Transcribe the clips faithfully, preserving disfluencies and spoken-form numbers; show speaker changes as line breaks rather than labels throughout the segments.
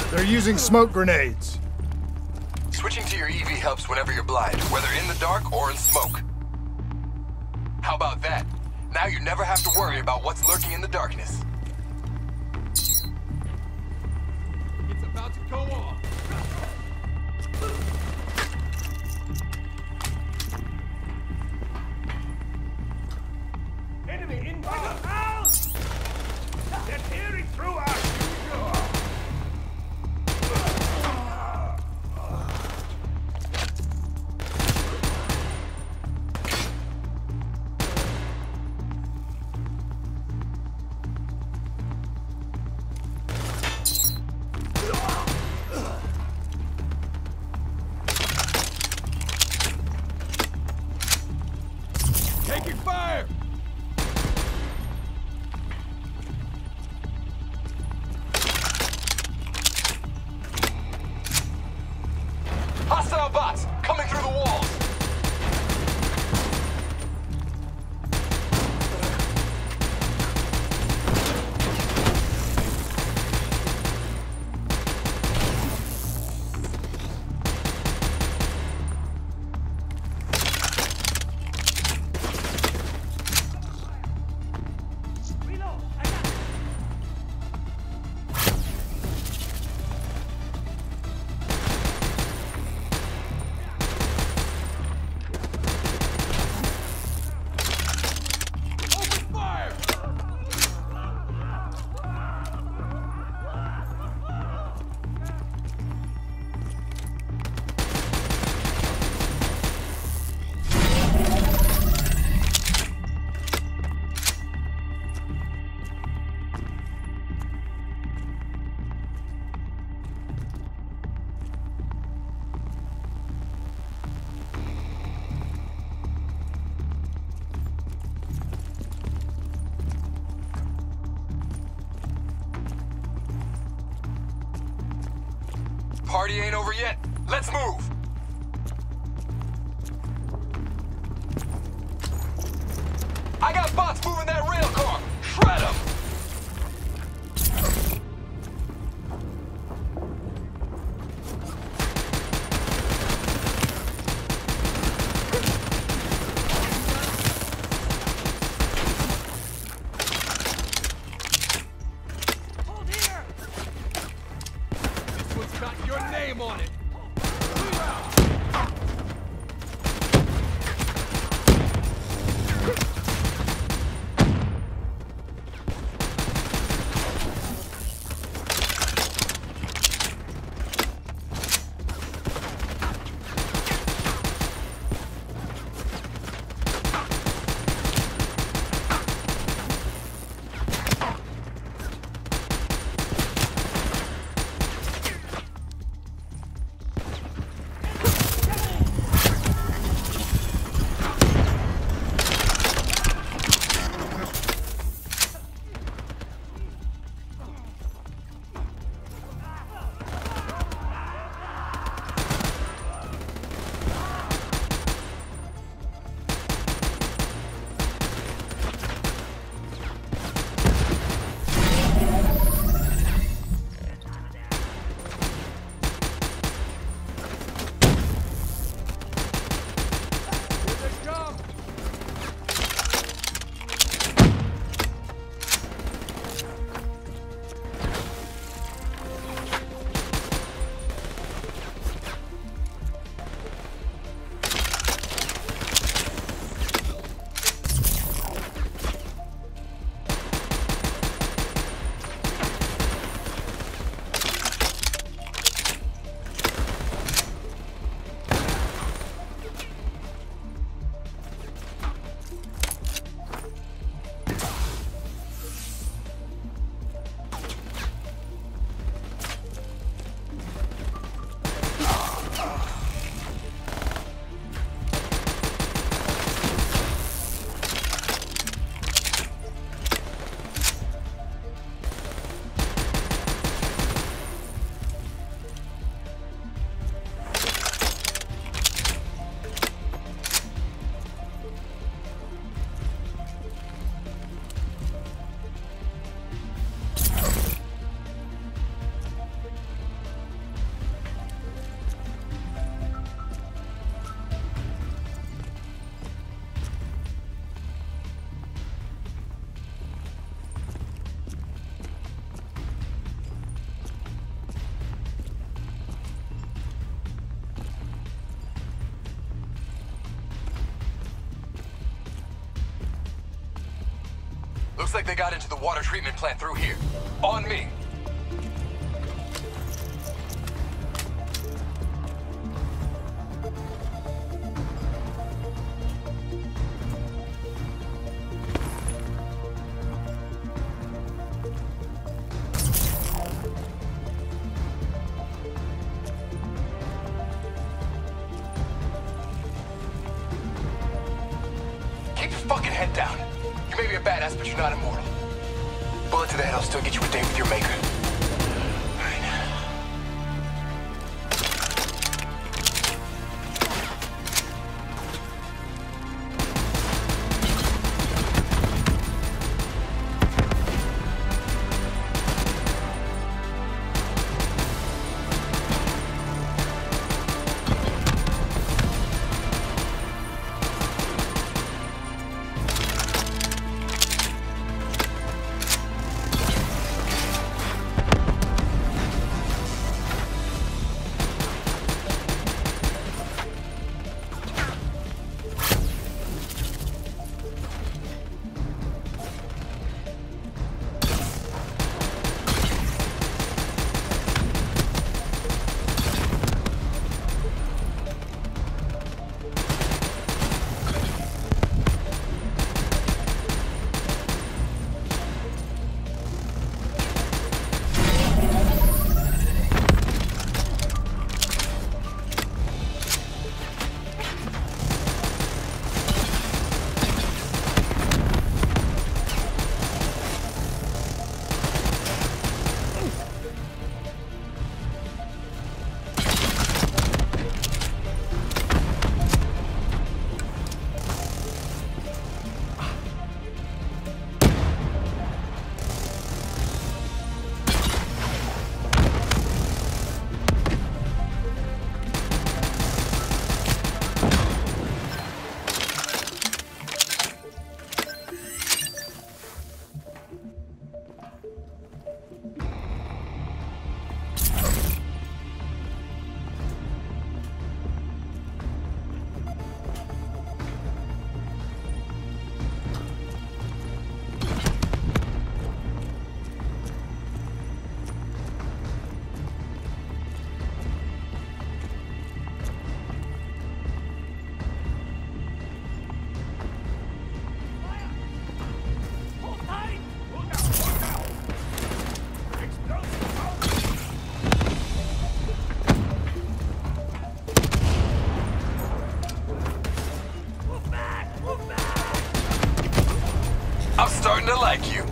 They're using smoke grenades.
Switching to your E V helps whenever you're blind, whether in the dark or in smoke. How about that? Now you never have to worry about what's lurking in the darkness.
It's about to go off.
Enemy inbound! Out! They're tearing through us!
Taking fire!
Hostile bots coming through the walls.
Reload! I got it!
Open fire!
Party ain't over yet. Let's move. I got bots moving that rail car. Shred them.
Hold here!
This one's got your name on it.
Looks like they got into the water treatment plant through here. On me. Keep your fucking head down. You may be a badass, but you're not immortal. Bullet to the head will still get you a date with your maker. I'm starting to like you.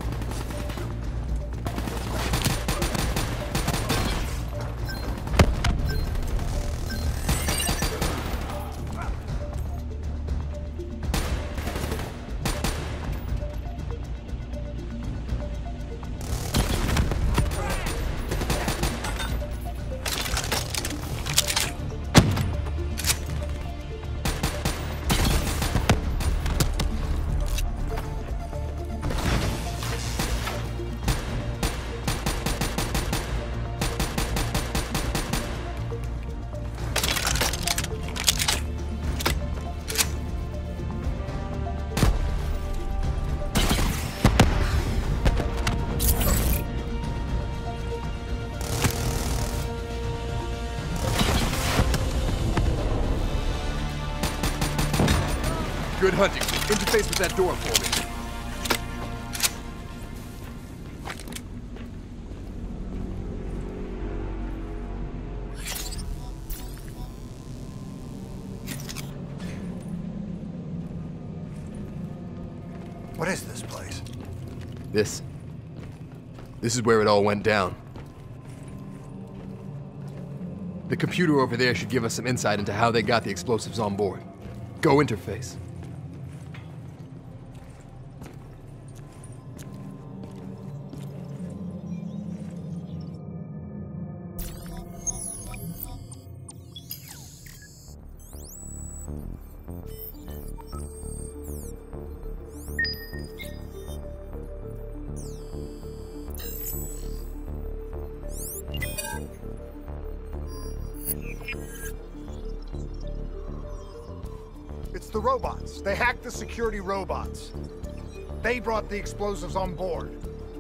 Good hunting. Interface with that door for me.
What is this place?
This. This is where it all went down. The computer over there should give us some insight into how they got the explosives on board. Go interface.
It's the robots. They hacked the security robots. They brought the explosives on board.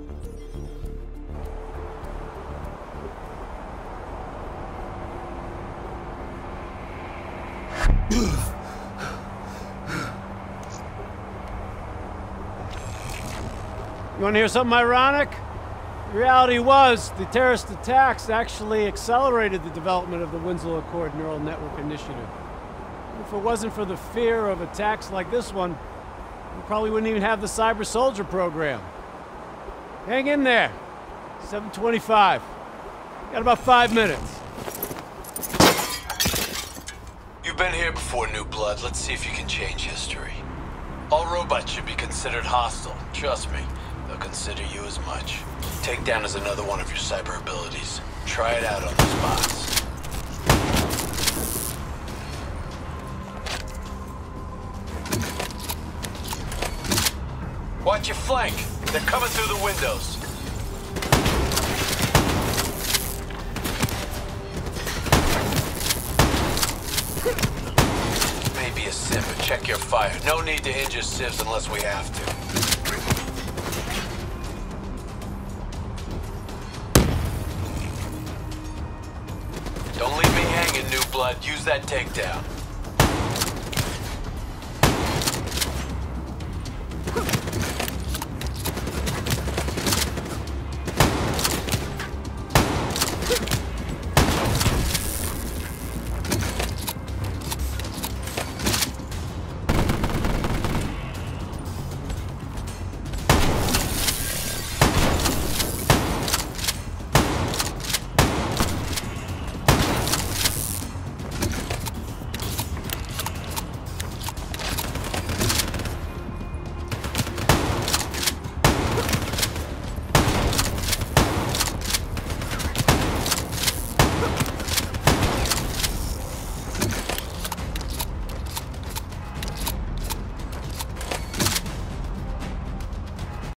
You want to hear something ironic? The reality was, the terrorist attacks actually accelerated the development of the Winslow Accord Neural Network Initiative. If it wasn't for the fear of attacks like this one, we probably wouldn't even have the Cyber Soldier program. Hang in there. seven twenty-five. Got about five minutes.
You've been here before, New Blood. Let's see if you can change history. All robots should be considered hostile. Trust me, they'll consider you as much. Takedown is another one of your cyber abilities. Try it out on those bots. Watch your flank. They're coming through the windows. Maybe a sieve, but check your fire. No need to injure sieves unless we have to. Don't leave me hanging, New Blood. Use that takedown.